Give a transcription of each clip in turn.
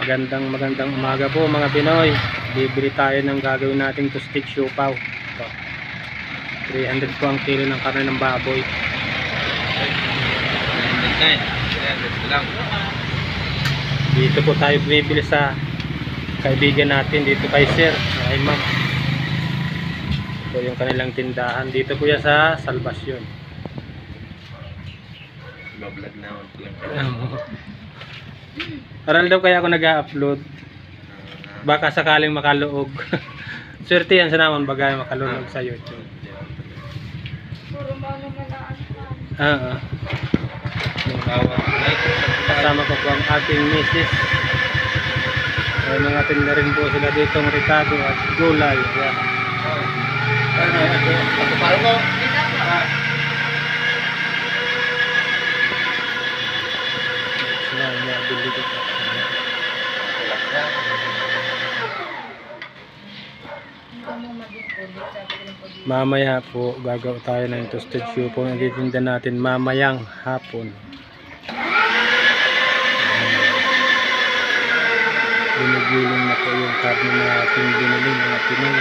Magandang umaga po mga Pinoy. Bibili tayo ng gagawin nating toasted siopaw. Ito. 300 po ang kilo ng karne ng baboy. 300 lang. Dito po tayo bibili sa kaibigan natin dito kay Sir. Ay ma'am. Ito yung kanilang tindahan. Dito po yan sa Salvacion. Vlog na ako lang. Aral daw kaya ako nag-upload. Baka sakaling makaluog. Swerte yan sa naman bagay makaluog sa YouTube. Oo. Kasama ko po ang aking misis. Ay mga tinda rin po sila dito ng Ricardo at Gulay. Yan. Ako paro ko. Sila nabili ko po. Mamaya po gagawa tayo ng toasted siopaw na titinda natin mamayang hapon. Binigiling na po yung karne na ating binili mga Pinoy.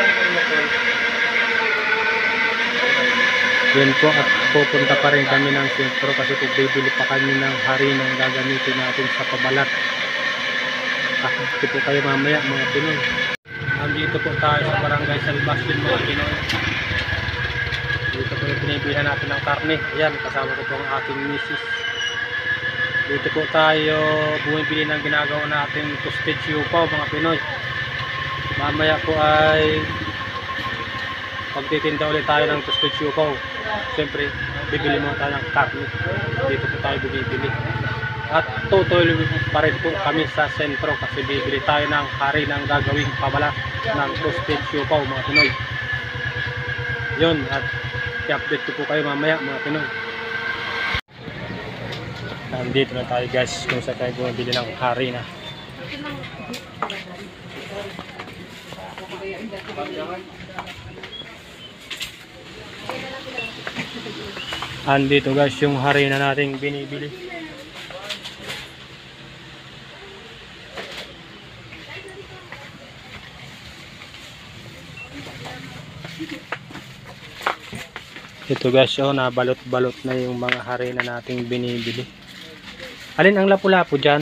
Yan po at pupunta pa rin kami ng sentro kasi po bibili pa kami ng harinang gagamitin natin sa pabalat. Akit po kayo mamaya mga Pinoy. Dito po tayo sa barangay Salvacion mga Pinoy. Dito po yung pinibilihan natin ng karne. Ayan, kasama ko po ang aking misis. Dito po tayo bumibili ng ginagawa natin toasted siopaw mga Pinoy. Mamaya po ay pagtitinda ulit tayo ng toasted siopaw. Siyempre, bibili mo tayo ng karne. Dito po tayo bumibili. At tutuloy pa rin po kami sa sentro kasi bibili tayo ng harinang gagawing pabalat ng toasted siopaw mga Pinoy. Yun, at i-update ko po kayo mamaya mga Pinoy. Nandito na tayo guys kung saan tayo bumibili ng harina. Andito guys yung harina nating binibili. Ito guys, oh, nabalot-balot na yung mga harina nating binibili. Alin ang lapu-lapu dyan?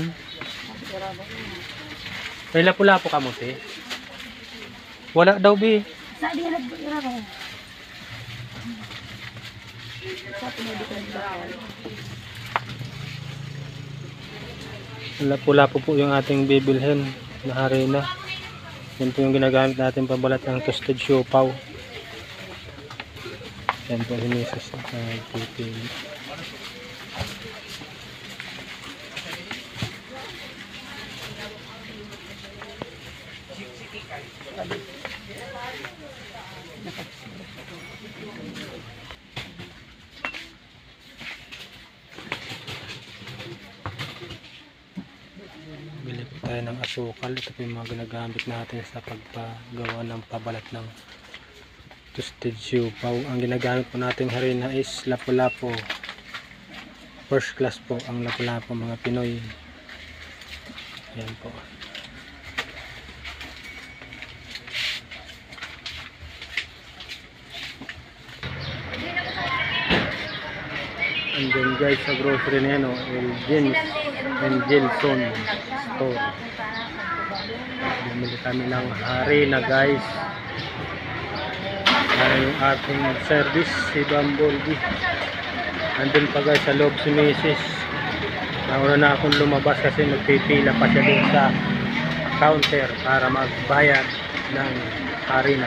May lapu-lapu ka mo, te? Wala daw, bi. Lapu-lapu po yung ating bibilhin na harina. Yan po yung ginagamit natin pabalat ng toasted siopaw. Yan po si Mrs. Pipili. Bili po tayo ng asukal. Ito po yung mga ginagamit natin sa pagpagawa ng pabalat ng toasted siopaw. Ang ginagamit po nating harina is lapu-lapu. First class po ang lapu-lapu mga Pinoy. Ayan po. And then guys sa grocery na yan, Elgins and Gilson store. Bumili kami ng harina guys. Ano yung ating service si Bumblebee. Andun pa guys sa loob si Mrs. Nauna na akong lumabas kasi nagpipila pa siya dun sa counter para magbayad ng harina.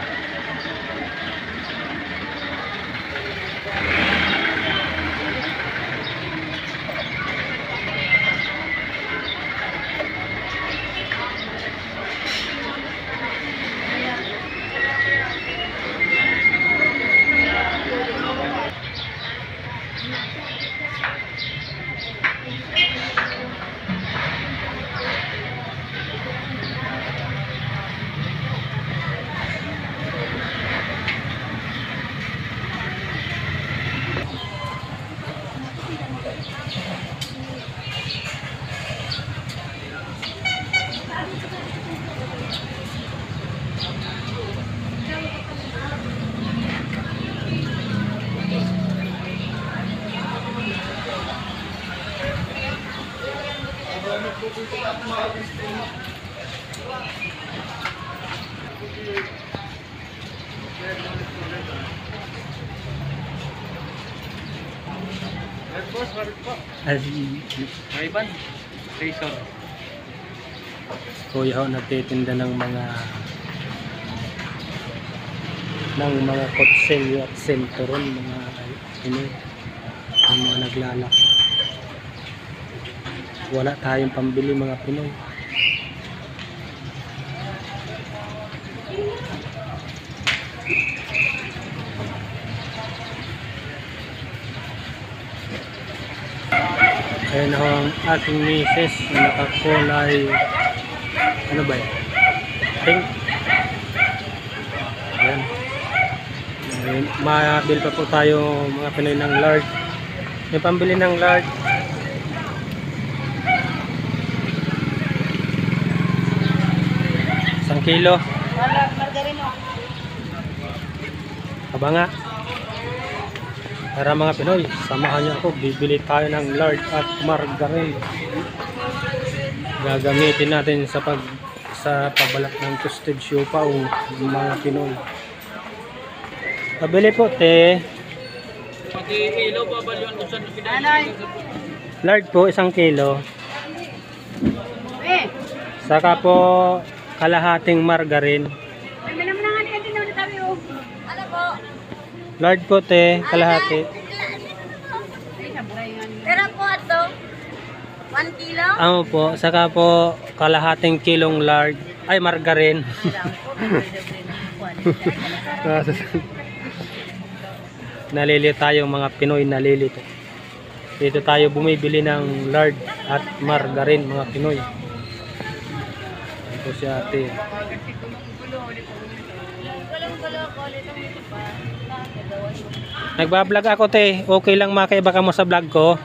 Ivan, Jason. Kuya ho nagtitinda ng mga kutsilyo at senturon, mga mga naglalak. Wala tayong pambili mga Pinoy. Ayan ho ang ating misis na nakakulay, ano ba yun? Pink. Ayan. Mabil pa po tayo mga Pinoy ng lard. May pambili ng lard. Isang kilo. Aba nga. Para mga Pinoy, samahan niyo ako, bibili tayo ng lard at margarine. Gagamitin natin sa pabalat ng toasted siopaw mga Pinoy. Pabili po te. Pag-kilo pa ba yun kung saan Lard po, 1 kilo. Saka po kalahating margarine. Lard po te, kalahati. Pero po ito, 1 kilo? Ano po, saka po kalahating kilong lard. Ay, margarine. Nalilito tayo mga Pinoy, nalilito. Dito tayo bumibili ng lard at margarine mga Pinoy. Ito si ate. Nagbablog ako te. Okay lang makaiba ka mo sa vlog ko.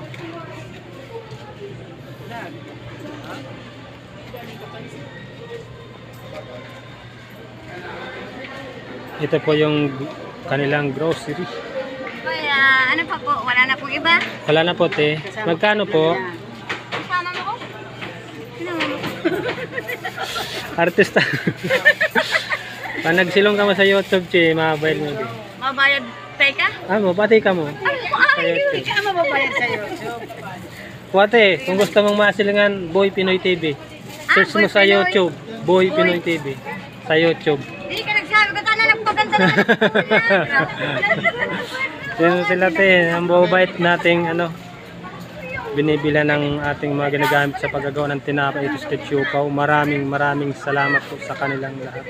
Ito po yung kanilang grocery. Kaya, ano pa po? Wala na pong iba? Wala na po te. Magkano po? Kasama mo ko? Sino mo? Artista. Pag nagsilong ka mo sa YouTube, che, mabayad mo. Mabayad tayo ka? Mabati ka mo. Hindi ka mababayad sa YouTube. Kuwate, kung gusto mong masilingan, Boy Pinoy TV. Search mo Boy sa Pinoy. YouTube, Boy Pinoy TV. Sa YouTube. Hindi ka nagsabi ka na nagpaganda na. Yan sila te, ang bobait nating binibila ng ating mga ginagamit sa paggagawa ng tinapay ito sa siopaw. Maraming salamat po sa kanilang lahat.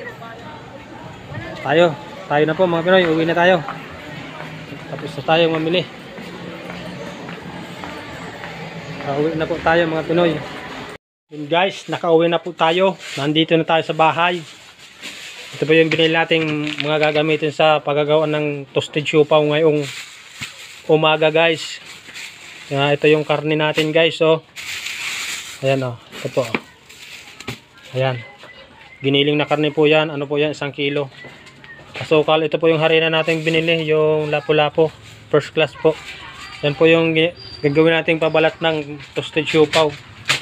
Tayo na po mga Pinoy, uwi na tayo. Tapos na tayong mamili. Nakauwi na po tayo mga Pinoy. Yun guys, nakauwi na po tayo. Nandito na tayo sa bahay. Ito po yung binili nating mga gagamitin sa paggagawa ng toasted siopaw ngayong umaga guys. Ito yung karne natin guys. Oh. Ayan oh. Ito po. Ayan. Giniling na karne po yan. Ano po yan? 1 kilo. Asukal. Ito po yung harina natin binili. Yung lapu-lapu. First class po. Yan po yung gagawin nating pabalat ng toasted siopaw.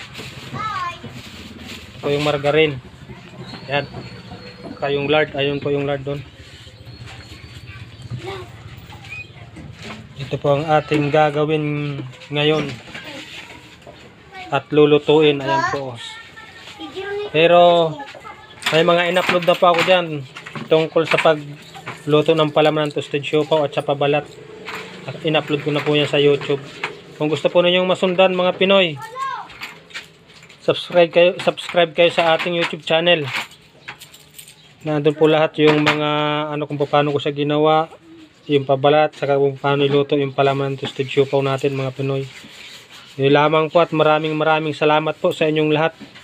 Ito po yung margarine. Ayan. Yung lard, ayun po yung lard doon. Ito po ang ating gagawin ngayon at lulutuin. Ayan po. Pero may mga in-upload na po ako dyan tungkol sa pagluto ng palaman ng toasted siopaw at sa pabalat. In-upload ko na po yan sa YouTube. Kung gusto po ninyong masundan mga Pinoy, subscribe kayo sa ating YouTube channel. Nandun po lahat yung mga kung paano ko siya ginawa, yung pabalat, saka kung paano iluto yung palaman ng toasted siopaw natin mga Pinoy. Yun lamang po at maraming salamat po sa inyong lahat.